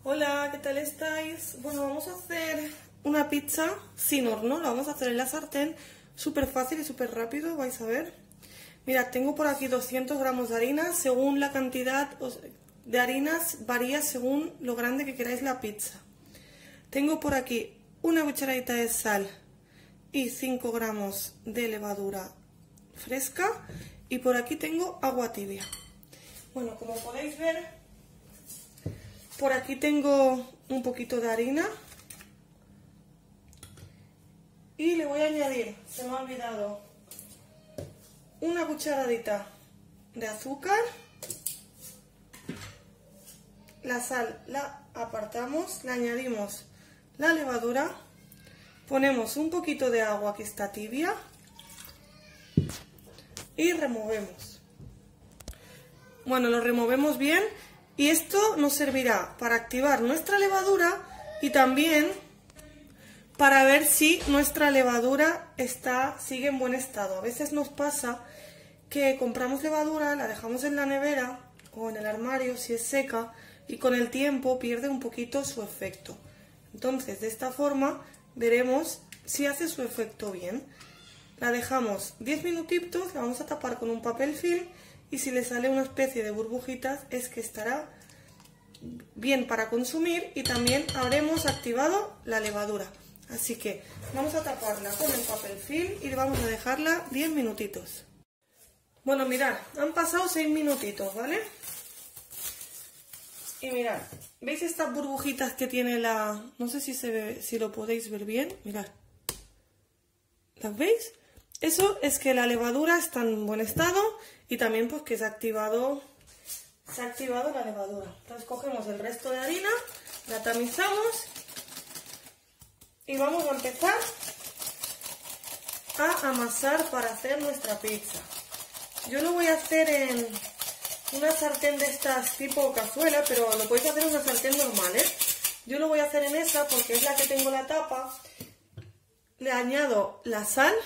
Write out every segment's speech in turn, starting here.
Hola, ¿qué tal estáis? Bueno, vamos a hacer una pizza sin horno, la vamos a hacer en la sartén, súper fácil y súper rápido, vais a ver. Mirad, tengo por aquí 200 gramos de harina, según la cantidad de harinas varía según lo grande que queráis la pizza. Tengo por aquí una cucharadita de sal y 5 gramos de levadura fresca y por aquí tengo agua tibia. Bueno, como podéis ver, por aquí tengo un poquito de harina y le voy a añadir, se me ha olvidado, una cucharadita de azúcar. La sal la apartamos, le añadimos la levadura, ponemos un poquito de agua que está tibia y removemos. Bueno, lo removemos bien. Y esto nos servirá para activar nuestra levadura y también para ver si nuestra levadura sigue en buen estado. A veces nos pasa que compramos levadura, la dejamos en la nevera o en el armario si es seca y con el tiempo pierde un poquito su efecto. Entonces, de esta forma veremos si hace su efecto bien. La dejamos 10 minutitos, la vamos a tapar con un papel film. Y si le sale una especie de burbujitas es que estará bien para consumir y también habremos activado la levadura. Así que vamos a taparla con el papel film y vamos a dejarla 10 minutitos. Bueno, mirad, han pasado 6 minutitos, ¿vale? Y mirad, ¿veis estas burbujitas que tiene la... No sé si se ve, si lo podéis ver bien, mirad. ¿Las veis? Eso es que la levadura está en buen estado y también pues que se ha activado la levadura. Entonces cogemos el resto de harina, la tamizamos y vamos a empezar a amasar para hacer nuestra pizza. Yo lo voy a hacer en una sartén de estas tipo cazuela, pero lo podéis hacer en una sartén normal, ¿eh? Yo lo voy a hacer en esa porque es la que tengo la tapa. Le añado la sal.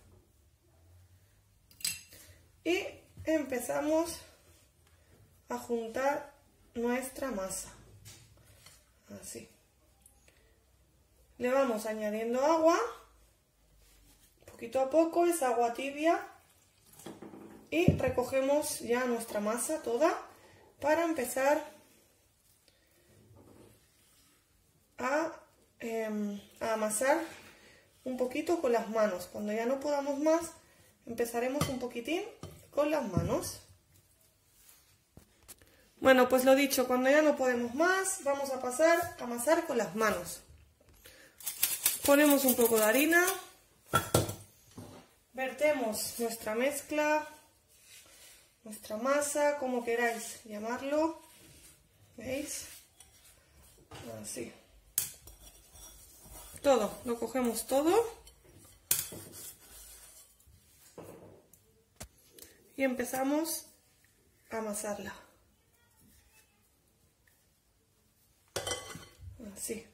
Y empezamos a juntar nuestra masa, así. Le vamos añadiendo agua, poquito a poco, es agua tibia. Y recogemos ya nuestra masa toda para empezar a amasar un poquito con las manos. Cuando ya no podamos más, empezaremos un poquitín con las manos. Bueno, pues lo dicho, cuando ya no podemos más, vamos a pasar a amasar con las manos. Ponemos un poco de harina, vertemos nuestra mezcla, nuestra masa, como queráis llamarlo, ¿veis? Así. Todo, lo cogemos todo. Y empezamos a amasarla. Así.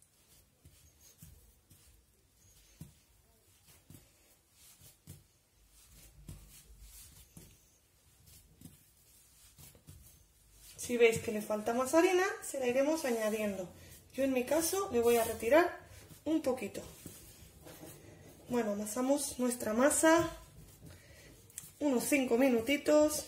Si veis que le falta más harina, se la iremos añadiendo. Yo en mi caso le voy a retirar un poquito. Bueno, amasamos nuestra masa unos 5 minutitos.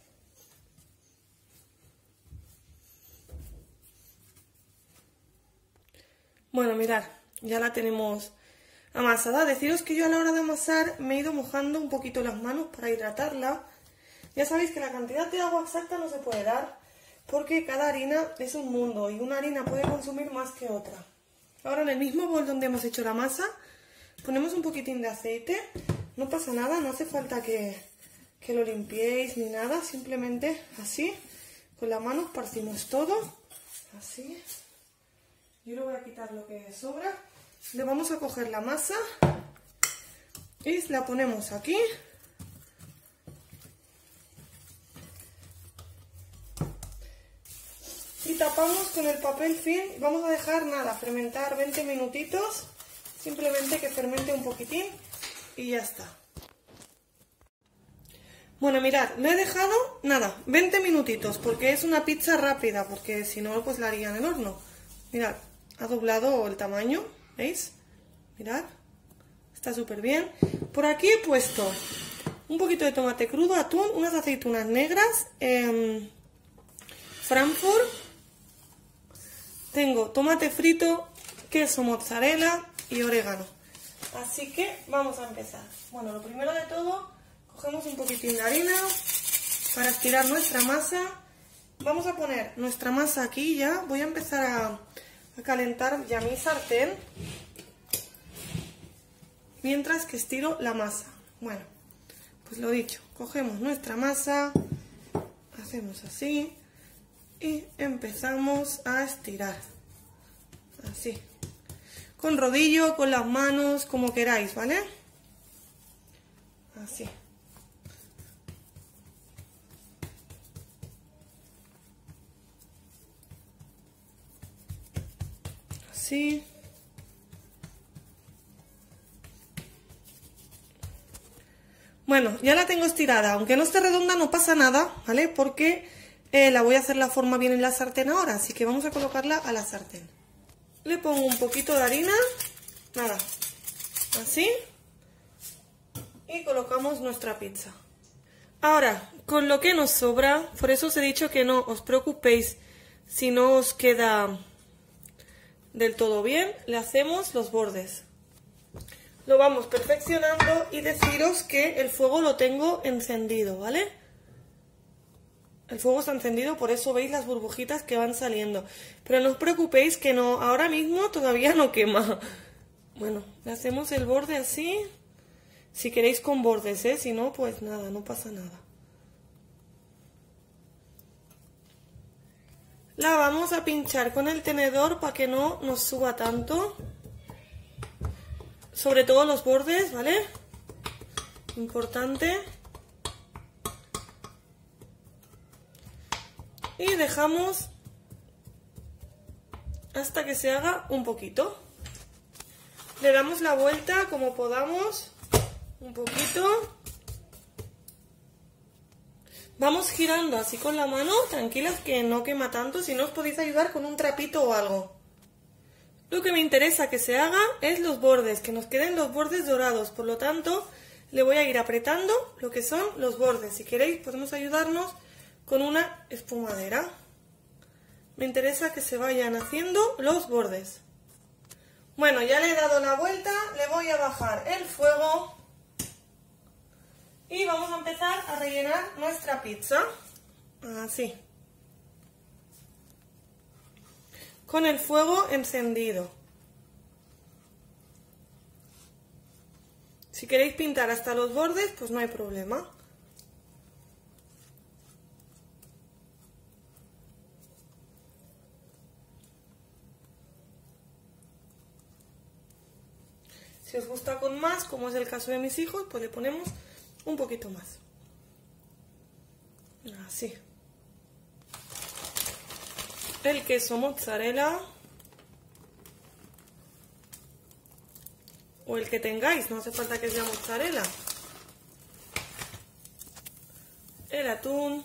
Bueno, mirad, ya la tenemos amasada. Deciros que yo a la hora de amasar me he ido mojando un poquito las manos para hidratarla. Ya sabéis que la cantidad de agua exacta no se puede dar porque cada harina es un mundo y una harina puede consumir más que otra. Ahora en el mismo bol donde hemos hecho la masa ponemos un poquitín de aceite. No pasa nada, no hace falta que lo limpiéis ni nada, simplemente así, con la mano esparcimos todo, así. Yo le voy a quitar lo que sobra. Le vamos a coger la masa y la ponemos aquí. Y tapamos con el papel film. Vamos a dejar nada, fermentar 20 minutitos, simplemente que fermente un poquitín y ya está. Bueno, mirad, le he dejado, nada, 20 minutitos, porque es una pizza rápida, porque si no, pues la haría en el horno. Mirad, ha doblado el tamaño, ¿veis? Mirad, está súper bien. Por aquí he puesto un poquito de tomate crudo, atún, unas aceitunas negras, Frankfurt, tengo tomate frito, queso mozzarella y orégano. Así que vamos a empezar. Bueno, lo primero de todo, cogemos un poquitín de harina para estirar nuestra masa. Vamos a poner nuestra masa aquí ya. Voy a empezar a calentar ya mi sartén mientras que estiro la masa. Bueno, pues lo dicho, cogemos nuestra masa, hacemos así y empezamos a estirar. Así. Con rodillo, con las manos, como queráis, ¿vale? Así. Así. Bueno, ya la tengo estirada. Aunque no esté redonda no pasa nada, ¿vale? Porque la voy a hacer la forma bien en la sartén ahora. Así que vamos a colocarla a la sartén. Le pongo un poquito de harina. Nada. Así. Y colocamos nuestra pizza. Ahora, con lo que nos sobra, por eso os he dicho que no os preocupéis si no os queda del todo bien, le hacemos los bordes. Lo vamos perfeccionando y deciros que el fuego lo tengo encendido, ¿vale? El fuego está encendido, por eso veis las burbujitas que van saliendo. Pero no os preocupéis que no, ahora mismo todavía no quema. Bueno, le hacemos el borde así. Si queréis con bordes, ¿eh? Si no, pues nada, no pasa nada. La vamos a pinchar con el tenedor para que no nos suba tanto. Sobre todo los bordes, ¿vale? Importante. Y dejamos hasta que se haga un poquito. Le damos la vuelta como podamos. Un poquito. Vamos girando así con la mano, tranquilas que no quema tanto, si no os podéis ayudar con un trapito o algo. Lo que me interesa que se haga es los bordes, que nos queden los bordes dorados, por lo tanto le voy a ir apretando lo que son los bordes. Si queréis podemos ayudarnos con una espumadera. Me interesa que se vayan haciendo los bordes. Bueno, ya le he dado la vuelta, le voy a bajar el fuego. Y vamos a empezar a rellenar nuestra pizza, así, con el fuego encendido. Si queréis pintar hasta los bordes, pues no hay problema. Si os gusta con más, como es el caso de mis hijos, pues le ponemos un poquito más. Así. El queso mozzarella. O el que tengáis, no hace falta que sea mozzarella. El atún.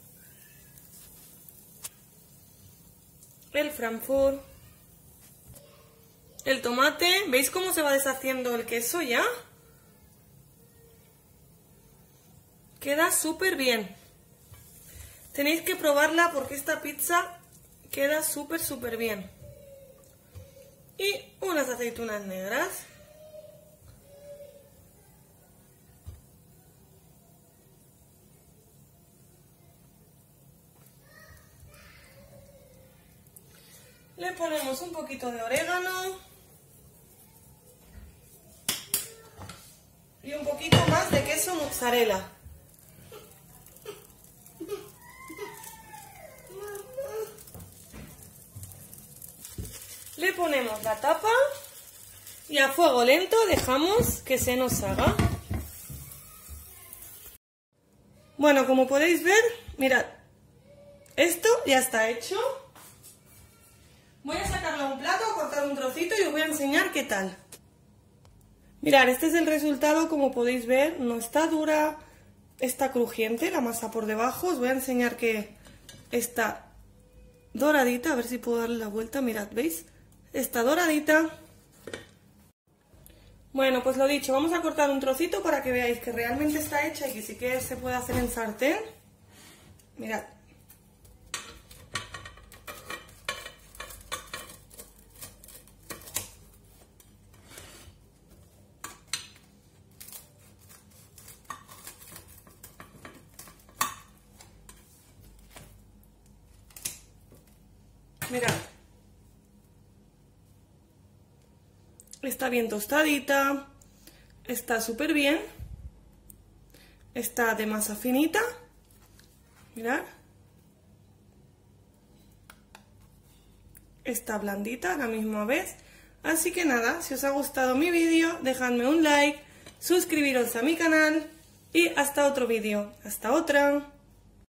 El Frankfurt. El tomate. ¿Veis cómo se va deshaciendo el queso ya? Queda súper bien. Tenéis que probarla porque esta pizza queda súper bien. Y unas aceitunas negras. Le ponemos un poquito de orégano. Y un poquito más de queso mozzarella. Le ponemos la tapa y a fuego lento dejamos que se nos haga. Bueno, como podéis ver, mirad, esto ya está hecho. Voy a sacarlo a un plato, cortar un trocito y os voy a enseñar qué tal. Mirad, este es el resultado, como podéis ver, no está dura, está crujiente la masa por debajo. Os voy a enseñar que está doradita, a ver si puedo darle la vuelta, mirad, ¿veis? Está doradita. Bueno, pues lo dicho, vamos a cortar un trocito para que veáis que realmente está hecha y que sí que se puede hacer en sartén. Mirad. Mirad. Está bien tostadita, está súper bien, está de masa finita, mirad, está blandita a la misma vez. Así que nada, si os ha gustado mi vídeo, dejadme un like, suscribiros a mi canal y hasta otro vídeo. Hasta otra.